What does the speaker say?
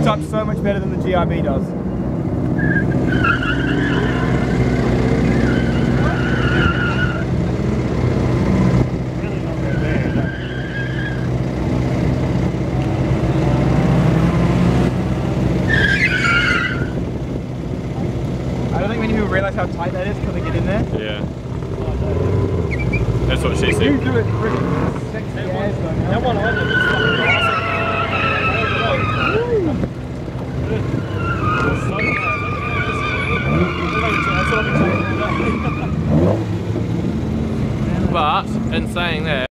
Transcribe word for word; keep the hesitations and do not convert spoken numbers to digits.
lifts up so much better than the G R B does. I don't think many people realise how tight that is until they get in there. Yeah. That's what she said. You do it pretty sexy as though. That one I did was fucking awesome. But in saying that,